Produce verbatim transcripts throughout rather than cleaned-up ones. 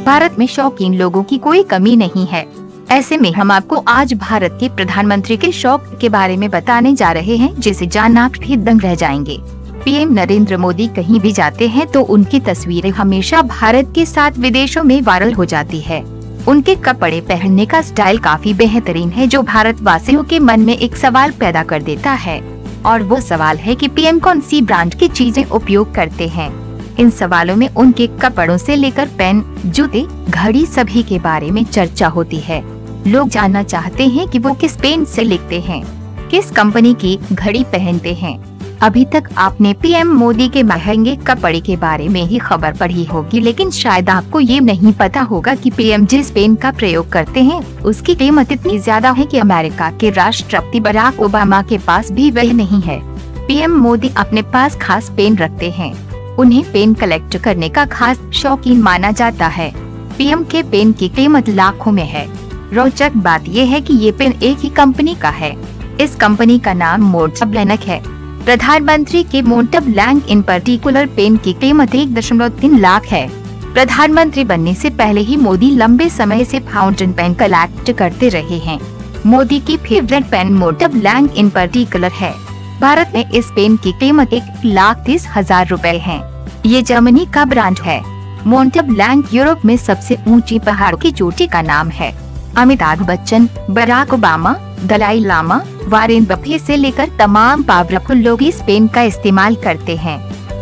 भारत में शौकीन लोगों की कोई कमी नहीं है। ऐसे में हम आपको आज भारत के प्रधानमंत्री के शौक के बारे में बताने जा रहे हैं, जिसे जानकर आप भी दंग रह जाएंगे। पीएम नरेंद्र मोदी कहीं भी जाते हैं तो उनकी तस्वीरें हमेशा भारत के साथ विदेशों में वायरल हो जाती है। उनके कपड़े पहनने का स्टाइल काफी बेहतरीन है, जो भारतवासियों के मन में एक सवाल पैदा कर देता है, और वो सवाल है कि पीएम कौन सी ब्रांड की चीजें उपयोग करते हैं। इन सवालों में उनके कपड़ों से लेकर पेन, जूते, घड़ी सभी के बारे में चर्चा होती है। लोग जानना चाहते हैं कि वो किस पेन से लिखते हैं, किस कंपनी की घड़ी पहनते हैं। अभी तक आपने पीएम मोदी के महंगे कपड़े के बारे में ही खबर पढ़ी होगी, लेकिन शायद आपको ये नहीं पता होगा कि पीएम जिस पेन का प्रयोग करते हैं उसकी कीमत इतनी ज्यादा है कि अमेरिका के राष्ट्रपति बराक ओबामा के पास भी वह नहीं है। पीएम मोदी अपने पास खास पेन रखते हैं। उन्हें पेन कलेक्ट करने का खास शौकीन माना जाता है। पीएम के पेन की कीमत लाखों में है। रोचक बात यह है कि ये पेन एक ही कंपनी का है। इस कंपनी का नाम मोंटब्लैंक है। प्रधानमंत्री के मोंटब्लैंक इन पर्टिकुलर पेन की कीमत एक दशमलव तीन लाख है। प्रधानमंत्री बनने से पहले ही मोदी लंबे समय से फाउंटेन पेन कलेक्ट करते रहे हैं। मोदी की favourite pen Montblanc in particular है। भारत में इस पेन की कीमत एक लाख तीस हजार रूपए है। ये जर्मनी का ब्रांड है। मोंटब्लैंक यूरोप में सबसे ऊंची पहाड़ की चोटी का नाम है। Amitabh Bachchan, Barack Obama, Dalai Lama, Warren Buffett से लेकर तमाम पावरफुल लोग इस पेन का इस्तेमाल करते हैं।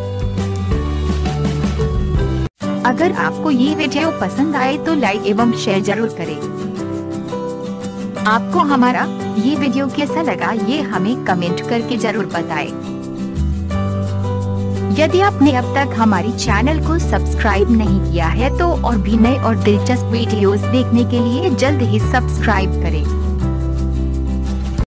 अगर आपको ये वीडियो पसंद आए तो लाइक एवं शेयर जरूर करें। आपको हमारा ये वीडियो कैसा लगा ये हमें कमेंट करके जरूर बताएं। यदि आपने अब तक हमारी चैनल को सब्सक्राइब नहीं किया है तो और भी नए और दिलचस्प वीडियोस देखने के लिए जल्द ही सब्सक्राइब करें।